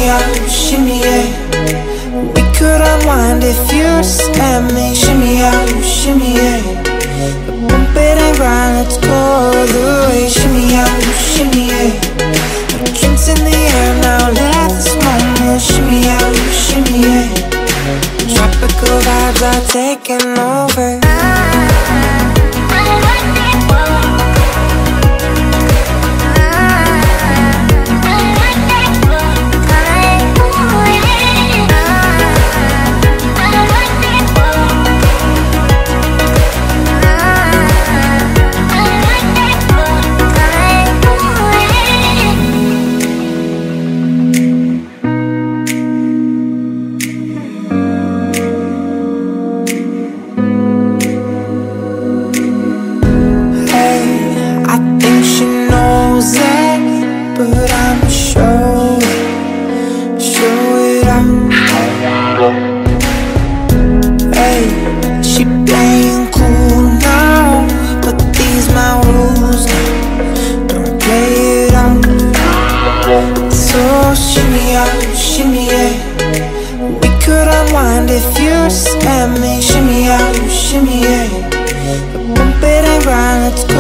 out, shimmy yeah. We could unwind if you just let me. Shimmy out, shimmy yeah. Bump it and grind, let's go all the way. Shimmy out, shimmy yeah. Drinks in the air now, let this moment. Shimmy out, shimmy yeah. Tropical vibes are taking over. But I'm show it out. Hey, she playing cool now, but these my rules now. Don't play it out. So shimmy out, shimmy yeah. We could unwind if you just let me. Shimmy out, shimmy yeah. Bump it and grind, let's go